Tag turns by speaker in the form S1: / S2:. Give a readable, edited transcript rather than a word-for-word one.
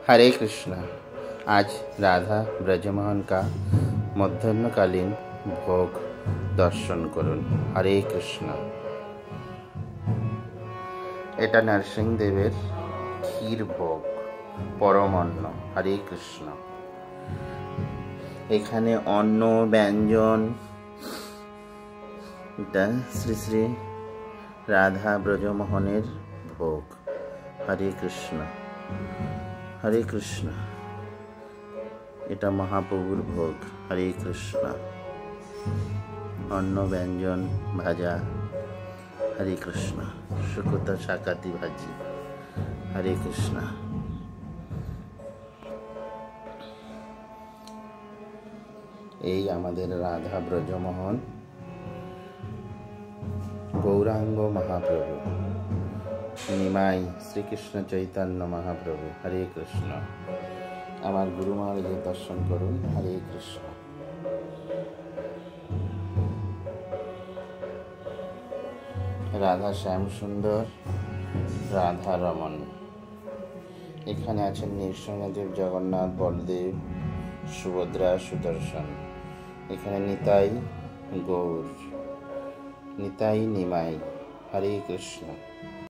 S1: हरे कृष्ण। आज राधा ब्रजमोहन का मध्याह्नकालीन भोग दर्शन करुन। हरे कृष्ण। এটা নরসিংহদেবের ক্ষীর ভোগ, পরম অন্ন। হরে কৃষ্ণ। এখানে অন্ন ব্যঞ্জন, এটা শ্রী শ্রী রাধা ব্রজমোহনের ভোগ। হরে কৃষ্ণ। হরে কৃষ্ণ। এটা মহাপ্রভুর ভোগ। হরে কৃষ্ণ। অন্ন ব্যঞ্জন ভাজা। হরে কৃষ্ণ। শুকোতা শাকাতি ভাজি। হরে কৃষ্ণ। এই আমাদের রাধা ব্রজমোহন গৌরাঙ্গ মহাপ্রভু, নিমাই শ্রীকৃষ্ণ চৈতন্য মহাপ্রভু। হরে কৃষ্ণ। আমার গুরু মহারাজের দর্শন করুন। হরে কৃষ্ণ। রাধা শ্যাম সুন্দর, রাধা রমন। এখানে আছেন নৃসিংহদেব, জগন্নাথ, বলদেব, সুভদ্রা, সুদর্শন। এখানে নিতাই গৌর, নিতাই নিমাই। হরে কৃষ্ণ।